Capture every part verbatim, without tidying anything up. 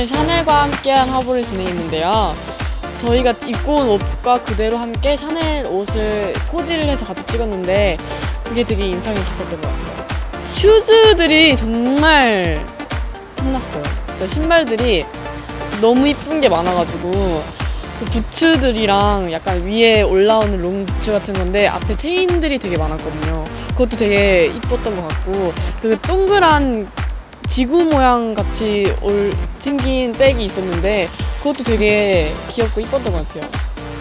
오늘 샤넬과 함께한 화보를 진행했는데요. 저희가 입고 온 옷과 그대로 함께 샤넬 옷을 코디를 해서 같이 찍었는데 그게 되게 인상이 깊었던 것 같아요. 슈즈들이 정말 탐났어요. 진짜 신발들이 너무 이쁜 게 많아가지고 그 부츠들이랑 약간 위에 올라오는 롱 부츠 같은 건데 앞에 체인들이 되게 많았거든요. 그것도 되게 이뻤던 것 같고 그 동그란 지구 모양 같이 올, 생긴 백이 있었는데 그것도 되게 귀엽고 이뻤던 것 같아요.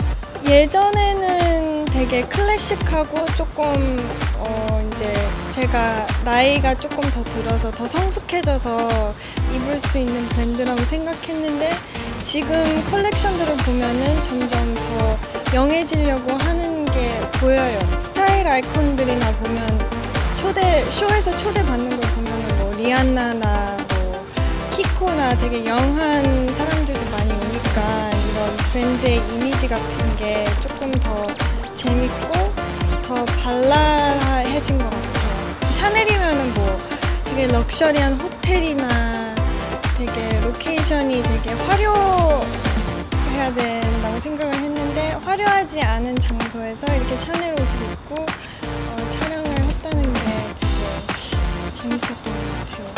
예전에는 되게 클래식하고 조금 어 이제 제가 나이가 조금 더 들어서 더 성숙해져서 입을 수 있는 브랜드라고 생각했는데 지금 컬렉션들을 보면은 점점 더 영해지려고 하는 게 보여요. 스타일 아이콘들이나 보면 초대 쇼에서 초대받는 걸 보면은 뭐 리안나나 뭐 키코나 되게 영한 사람들도 많이 오니까 이런 브랜드의 이미지 같은 게 조금 더 재밌고 더 발랄해진 것 같아요. 샤넬이면은 뭐 되게 럭셔리한 호텔이나 되게 로케이션이 되게 화려해야 된다고 생각을 했는데 화려하지 않은 장소에서 이렇게 샤넬 옷을 입고 어, 촬영을 했다는 게 되게 재밌었던 것 같아요.